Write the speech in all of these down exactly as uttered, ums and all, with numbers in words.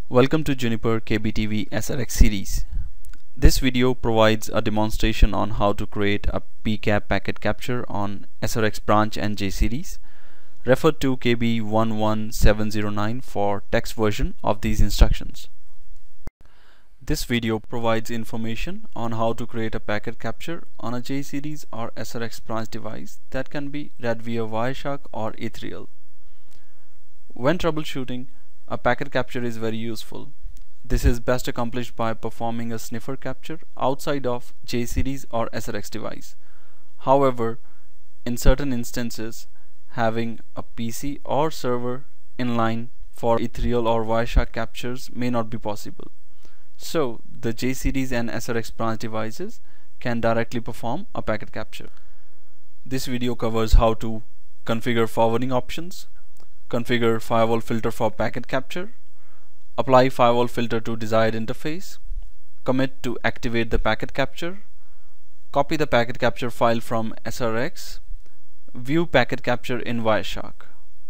Welcome to Juniper K B T V S R X series. This video provides a demonstration on how to create a P C A P packet capture on S R X Branch and J-Series. Refer to K B one one seven zero nine for text version of these instructions. This video provides information on how to create a packet capture on a J-Series or S R X Branch device that can be read via Wireshark or Ethereal. When troubleshooting, a packet capture is very useful. This is best accomplished by performing a sniffer capture outside of J-Series or S R X device. However, in certain instances, having a P C or server inline for Ethereal or Wireshark captures may not be possible. So, the J-Series and S R X branch devices can directly perform a packet capture. This video covers how to configure forwarding options, configure firewall filter for packet capture, apply firewall filter to desired interface, commit to activate the packet capture, copy the packet capture file from S R X, view packet capture in Wireshark.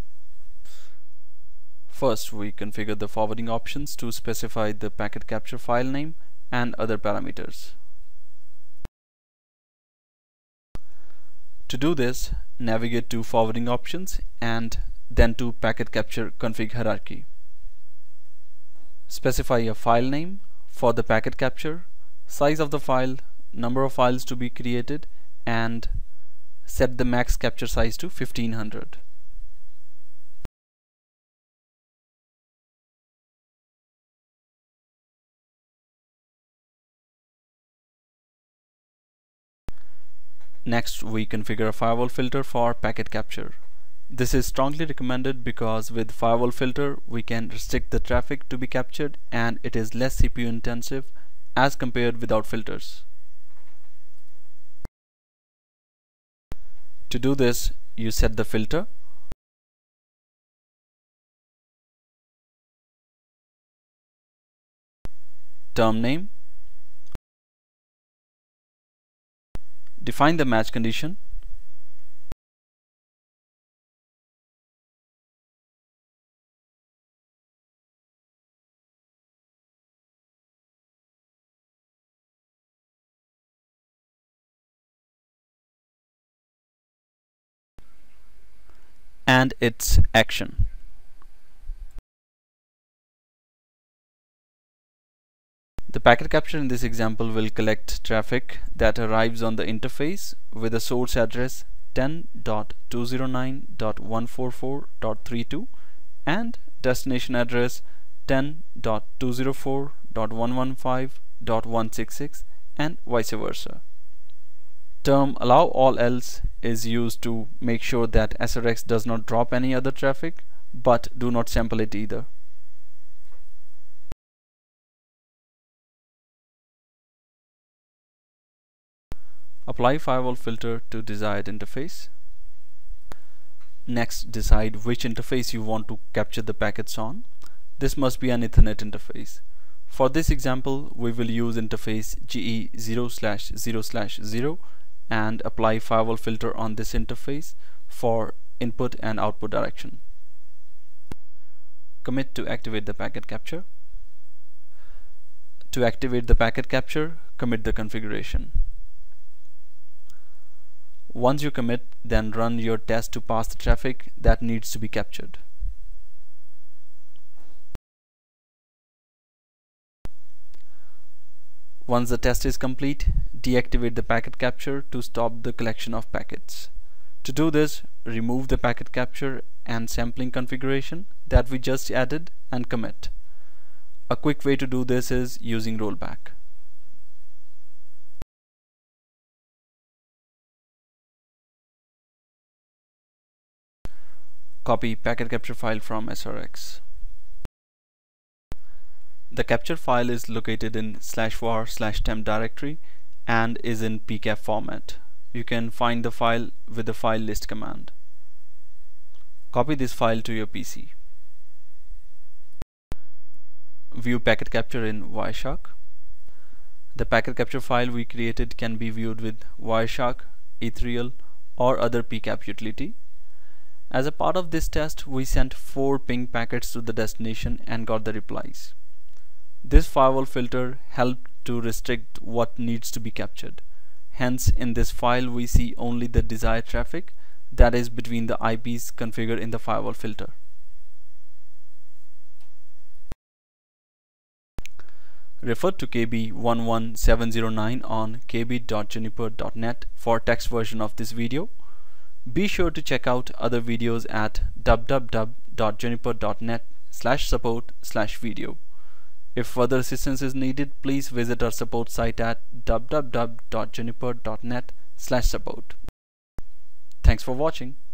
First, we configure the forwarding options to specify the packet capture file name and other parameters. To do this, navigate to forwarding options and then to packet capture config hierarchy. Specify a file name for the packet capture, size of the file, number of files to be created, and set the max capture size to fifteen hundred. Next, we configure a firewall filter for packet capture. This is strongly recommended because with firewall filter we can restrict the traffic to be captured and it is less C P U intensive as compared without filters. To do this, you set the filter, term name, define the match condition, and its action. The packet capture in this example will collect traffic that arrives on the interface with a source address ten dot two zero nine dot one forty-four dot thirty-two and destination address ten dot two zero four dot one fifteen dot one sixty-six and vice versa. Term allow all else is used to make sure that S R X does not drop any other traffic but do not sample it either. Apply firewall filter to desired interface. Next, decide which interface you want to capture the packets on. This must be an Ethernet interface. For this example, we will use interface G E zero slash zero slash zero and apply firewall filter on this interface for input and output direction. Commit to activate the packet capture. To activate the packet capture, commit the configuration. Once you commit, then run your test to pass the traffic that needs to be captured. Once the test is complete, deactivate the packet capture to stop the collection of packets. To do this, remove the packet capture and sampling configuration that we just added and commit. A quick way to do this is using rollback. Copy packet capture file from S R X. The capture file is located in slash var slash temp directory and is in P C A P format. You can find the file with the file list command. Copy this file to your P C. View packet capture in Wireshark. The packet capture file we created can be viewed with Wireshark, Ethereal, or other P C A P utility. As a part of this test, we sent four ping packets to the destination and got the replies. This firewall filter helped to restrict what needs to be captured. Hence, in this file we see only the desired traffic, that is between the I Ps configured in the firewall filter. Refer to K B one one seven zero nine on k b dot juniper dot net for text version of this video. Be sure to check out other videos at w w w dot juniper dot net slash support slash video. If further assistance is needed, please visit our support site at w w w dot juniper dot net slash support. Thanks for watching.